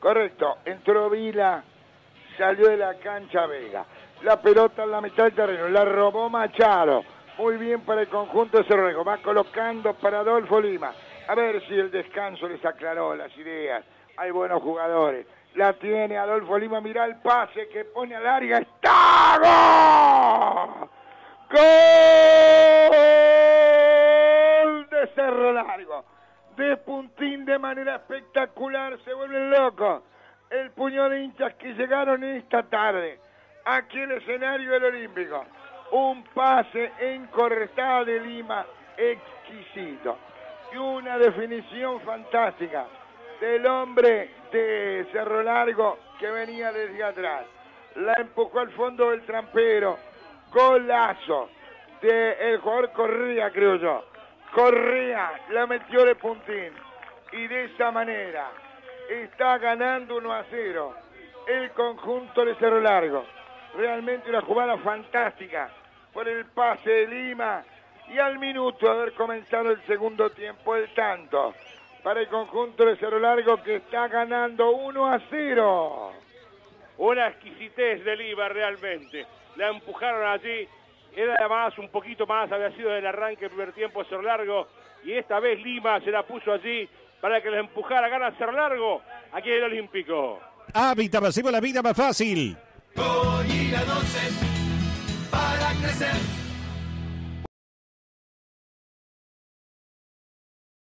Correcto, entró Vila, salió de la cancha Vega. La pelota en la mitad del terreno, la robó Machado. Muy bien para el conjunto de Cerro Largo. Va colocando para Adolfo Lima. A ver si el descanso les aclaró las ideas. Hay buenos jugadores. La tiene Adolfo Lima. Mirá el pase que pone al área. ¡Está! ¡Gol! ¡Gol de Cerro Largo! De puntín de manera espectacular. Se vuelven locos el puño de hinchas que llegaron esta tarde aquí en el escenario del Olímpico. Un pase encorretado de Lima exquisito. Y una definición fantástica del hombre de Cerro Largo que venía desde atrás. La empujó al fondo del trampero. Golazo del jugador Correa, creo yo. Correa la metió de puntín. Y de esa manera está ganando 1-0 el conjunto de Cerro Largo. Realmente una jugada fantástica por el pase de Lima. Y al minuto de haber comenzado el segundo tiempo, el tanto para el conjunto de Cerro Largo que está ganando 1-0. Una exquisitez de Lima realmente. La empujaron allí. Era más, un poquito más, había sido del arranque del primer tiempo de Cerro Largo. Y esta vez Lima se la puso allí para que la empujara. Gana Cerro Largo aquí en el Olímpico. Hábitat, hacemos la vida más fácil. Goñi la 12 para crecer.